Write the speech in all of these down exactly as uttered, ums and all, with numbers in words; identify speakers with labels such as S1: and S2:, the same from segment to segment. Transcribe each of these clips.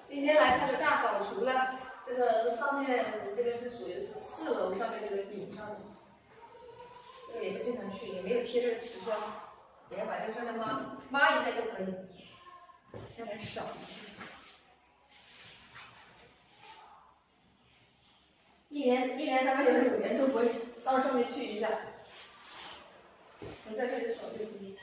S1: 今天来开始大扫除了。这个上面这个是属于是四楼上面这个顶上面，这个也不经常去，也没有贴这个瓷砖，也要把这个上面抹抹一下就可以。下面扫一下。一年一年三百六十五年都不会到上面去一下，我在这里扫就可以。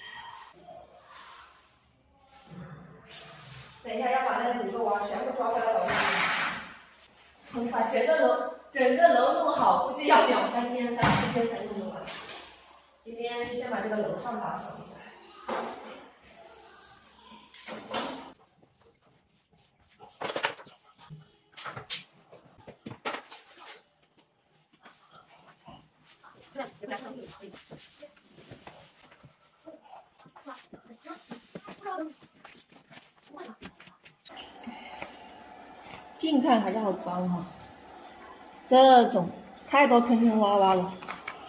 S1: 等一下要把那个五个娃全部抓回来搞定，把整个楼整个楼弄好，估计要两三天、三四天才弄得完。今天先把这个楼上打扫一下。近看还是好脏哈、啊，这种太多坑坑洼洼了。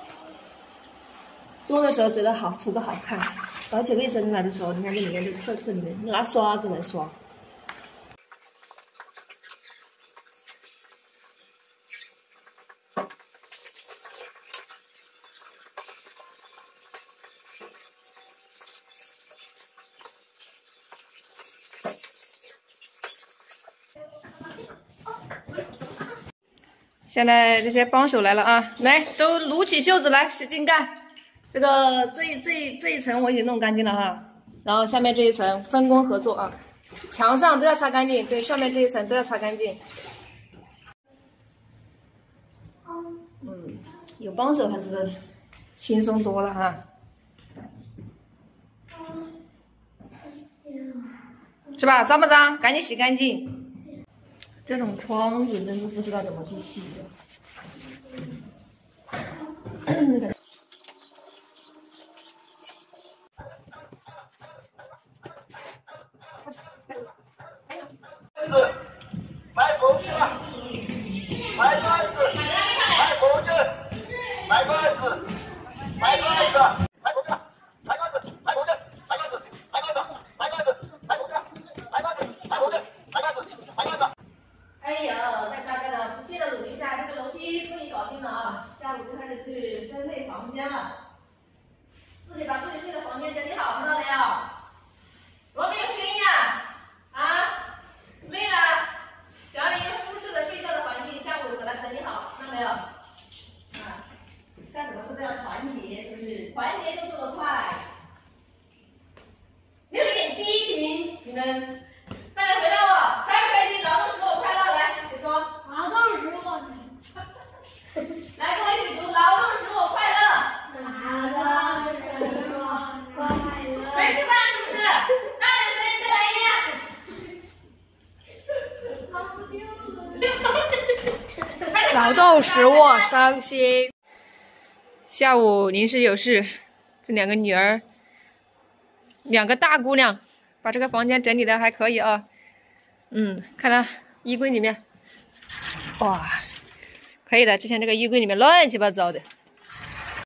S1: 做的时候觉得好涂的好看，搞起卫生来的时候，你看这里面这个刻刻里面拿刷子来刷。现在这些帮手来了啊，来都撸起袖子来，使劲干。这个这一这一这一层我已经弄干净了哈，然后下面这一层分工合作啊，墙上都要擦干净，对，上面这一层都要擦干净。嗯，有帮手还是轻松多了哈，是吧？脏不脏？赶紧洗干净。 这种窗子真是不知道怎么去洗的。
S2: 买锅子，买筷子，买锅子，买筷子，买筷子，买锅子，买筷子，买锅子，买筷子，买筷子，买筷子，买锅子，买筷子，买锅子，买筷子，买筷子。
S1: 哎呀，在大家的仔细的努力下，这个楼梯终于搞定了啊！下午就开始去分类房间了，自己把自己睡的房间整理好，看到没有？怎么没有声音啊？啊？累了，想要一个舒适的睡觉的环境，下午给它整理好，看到没有？啊，干什么事都要团结，是不是？团结就做得快，没有一点激情，你们。 快点回答我，开不开心？劳动使我快乐，来，谁说？
S3: 劳动使我，
S1: 来，跟我一起读，劳动使我快乐。
S3: 劳动使我快乐。
S1: 没吃饭是不是？大点声音，再来一遍。
S3: 扛不掉了。
S1: 劳动使我伤心。下午临时有事，这两个女儿，两个大姑娘。 把这个房间整理的还可以啊，嗯，看到衣柜里面，哇，可以的。之前这个衣柜里面乱七八糟的，